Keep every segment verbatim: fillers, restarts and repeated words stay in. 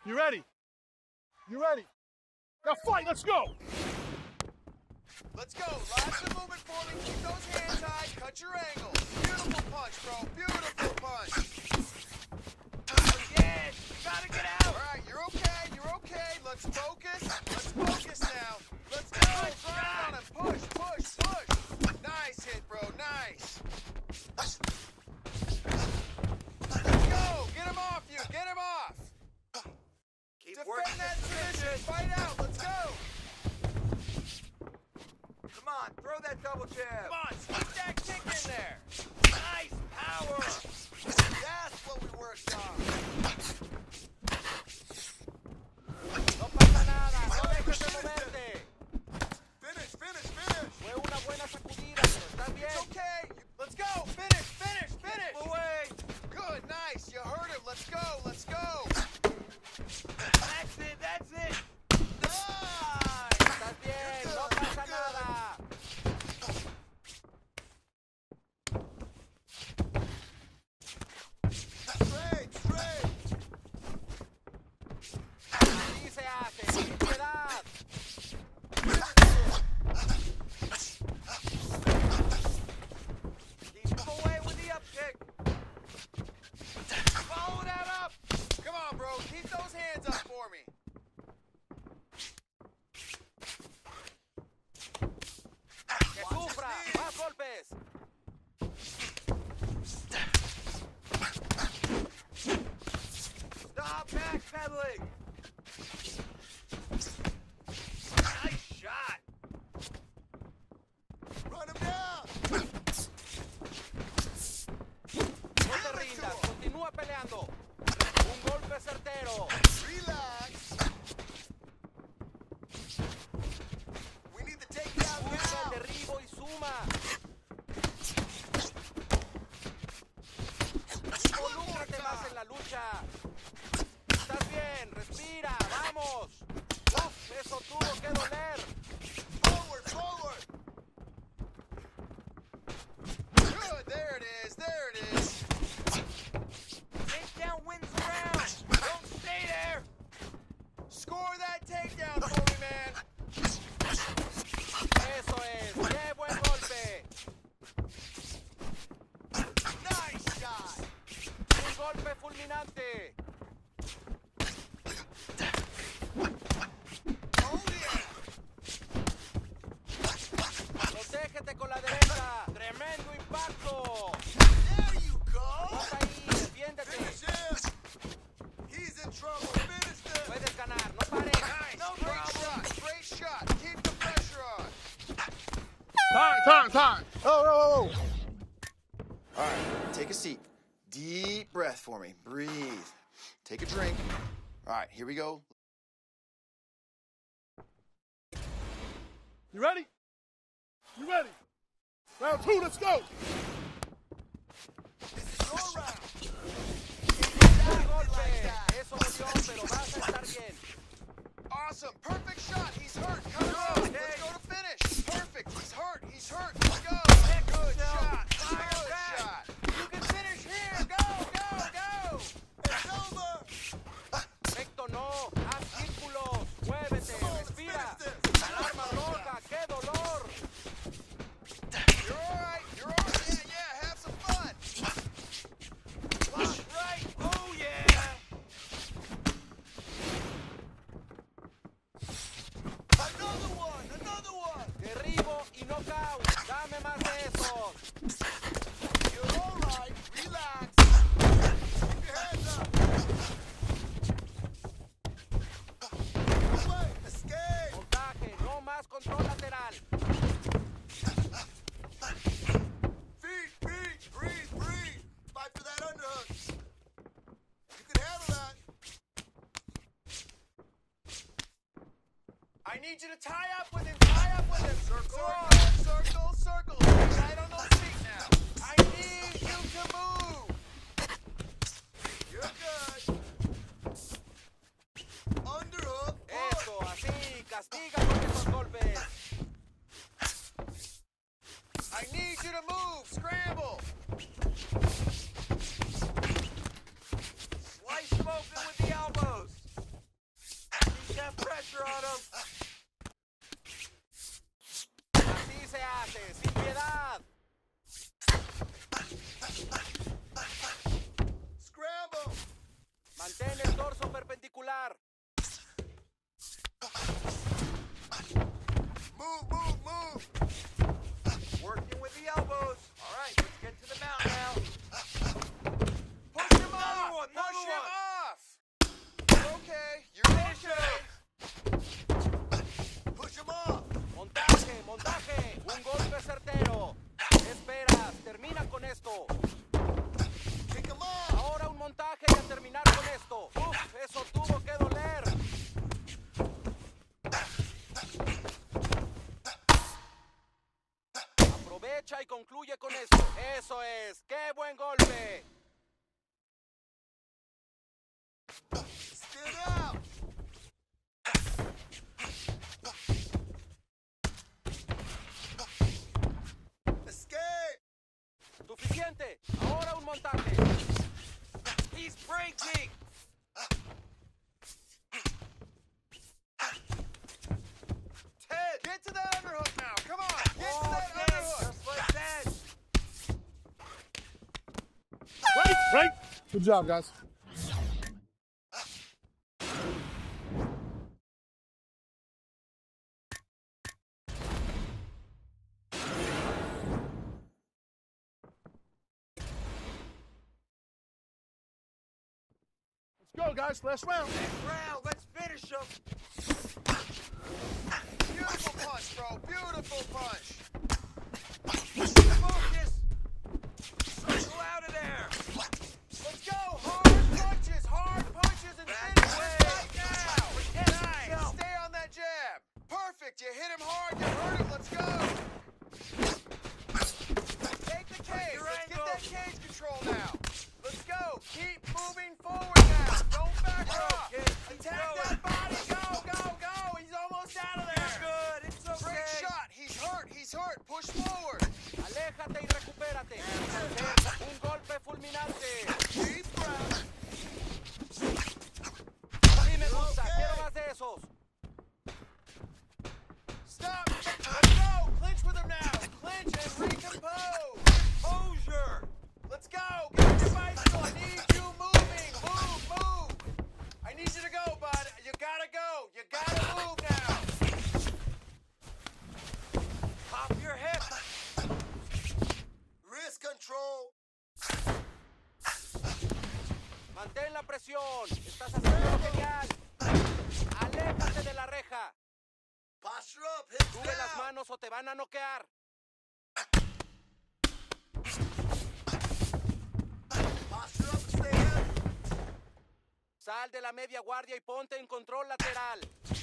You ready? You ready? Now fight, let's go! Let's go. Lots of movement for me. Keep those hands high. Cut your angles. Beautiful punch, bro. Beautiful punch. Oh, yes. You gotta get out. All right, you're okay. You're okay. Let's focus. Let's focus now. Let's go. Grind on him. Push, push, push. Nice hit, bro. Nice. Let's go. Get him off you. Get him off. Keep Defend working that the position. Fight out. Let's go. Come on, throw that double jab. Come on, sneak that kick in there. Nice power. That's what we worked on. No pasa nada, no dejes de moverte. Finish, finish, finish. Fue una buena sacudida, pero estás bien. It's okay. Let's go. Finish, finish, finish. Keep away. Good, nice. You heard him. Let's go, let's go. That's it, that's it. Nice. Estás bien, You're no good, pasa you're good. nada. Straight, straight. Así se hace, sin piedad. Keep away with the up kick. Follow that up. Come on, bro. Keep those hands up for me. Que sufra, más golpes. Stop backpedaling. Nice shot. Run him down. No te rindas, continúa peleando. Un golpe certero. Relax. We need to take it out Busca el now. derribo y suma. Involúcrate más en la lucha. Estás bien, respira, vamos. Uf, eso tuvo que doler. Forward, forward. Good, there it is, there it is. Takedown wins the round. Don't stay there. Score that takedown for me, man. Eso es, qué buen golpe. Nice shot. Un golpe fulminante. Oh, yeah. Protégete con la derecha. Tremendo impacto. There you go. Vas ahí, defiéndete. Finish him. He's in trouble. Finish them. Puedes ganar, no pares. Nice. No Great problem. shot. Great shot. Keep the pressure on. Time, time, time! Oh, oh, oh! All right, take a seat. Deep breath for me. Breathe. Take a drink. All right, here we go. You ready? You ready? Round two, let's go! Your round. Un golpe. Eso dolió, pero vas a estar bien. Awesome. Perfect shot. He's hurt. Cut him off. Let's go to finish. Perfect. He's hurt. He's hurt. Let's go. Good shot. Good shot. You can finish here. Go, go, go. It's over. Recto no, haz círculos. Muévete, respira. Alarma roja, qué dolor. You're all right. You're all right. Yeah, yeah. Have some fun. Lock right. Oh, yeah. Another one. Another one. Derribo y knockout. Dame más de esos. You're all right. Relax. Keep your hands up. Away. Escape. Montaje, no más control lateral. Feet, feet, breathe, breathe. Fight for that underhook. You can handle that. I need you to tie up with him. Tie up with him. Circle, circle, circle. Stay right on those feet now. I need you to move. You're good. Underhook. Eso, así, castiga con esos golpes. I need you to move. Scramble. Slice them open with the elbows. Mantén el torso perpendicular. Move, move, move. Working with the elbows. All right, let's get to the mount now. Push him Another off. one, Push another him one. off. You're okay. You're Finish okay. Push him off. Montaje, montaje. Un golpe certero. Esperas, termina con esto. Kick him off. Ahora un montaje y a terminar con esto. Uf, eso tuvo que doler. Aprovecha y concluye con esto. Eso es. ¡Qué buen golpe! Spin out. Escape. Suficiente. Ahora un montaje. He's breaking. Ted, get to that underhook now. Come on. Get to that Okay, underhook. just like that. Right, right. Good job, guys. Let's go, guys. Last round. Round, let's finish him. Beautiful punch, bro. Beautiful punch. Focus. Circle out of there. Let's go. Hard punches. Hard punches and Back finish away. it right now. Yes, Nice. go. Stay on that jab. Perfect. You hit him hard. You hurt him. Let's go. Take the cage. your Let's get angle. that cage control now. Let's go. Keep moving forward now. Don't back Go, off. kid. Keep Attack going. that body. Go, go, go. He's almost out of there. You're good. It's okay. Great shot. He's hurt. He's hurt. Push forward. Aléjate y recupérate. Un golpe fulminante. Deep breath. Sí me gusta. Okay. Quiero más de esos. Stop. Let's go. Clinch with him now. Clinch and recompose. Hosier. Let's go. Get your bicycle. I need you moving. Move, move. I need you to go, bud. You gotta go. You gotta move now. Pop your hip. Wrist control. Mantén la presión. Estás haciendo genial. Aléjate de la reja. Posture up. Hips Sube las down. manos o te van a noquear. Posture up and stay heavy. Sal de la media guardia y ponte en control lateral.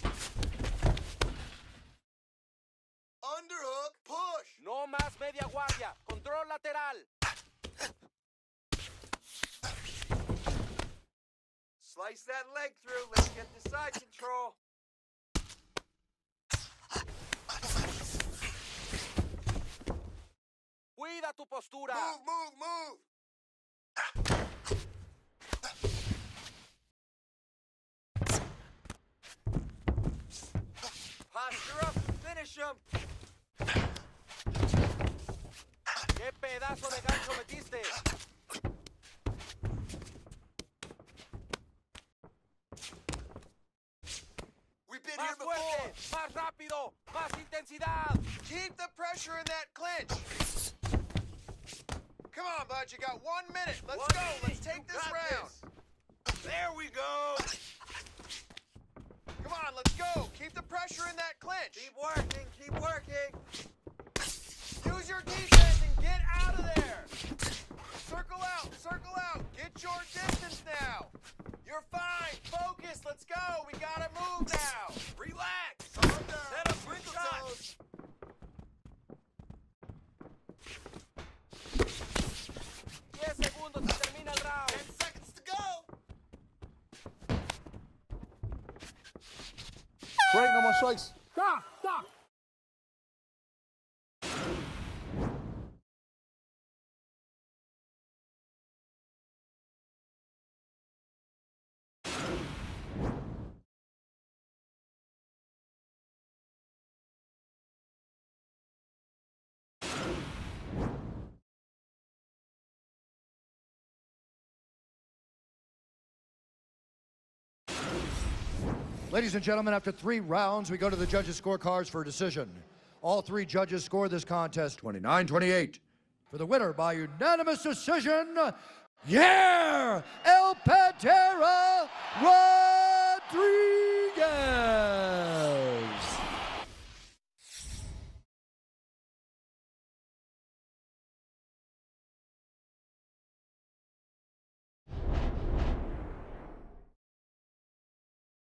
Underhook. Push. No más media guardia. Control lateral. Slice that leg through. Let's get the side control. Cuida tu postura. Move, move, move. Posture up and finish him. ¡Qué pedazo de gancho metiste! We've been ¡Más here before. fuerte! ¡Más rápido! ¡Más intensidad! Keep the pressure in that clinch. Come on, bud. You got one minute. Let's One go. minute. Let's take You this got round. this. There we go. Come on, let's go. Keep the pressure in that clinch. Keep working. Keep working. Use your defense and get out of there. Circle out. Circle out. Get your distance now. You're fine. Focus. Let's go. We gotta move now. Relax. Calm down. Set up quick Twinkle shots. toes. diez segundos y termina el round. Ten seconds to go. Great, no more strikes. Stop, stop. Ladies and gentlemen, after three rounds, we go to the judges' scorecards for a decision. All three judges scored this contest twenty-nine twenty-eight. For the winner by unanimous decision, yeah, El Pantera Rodriguez.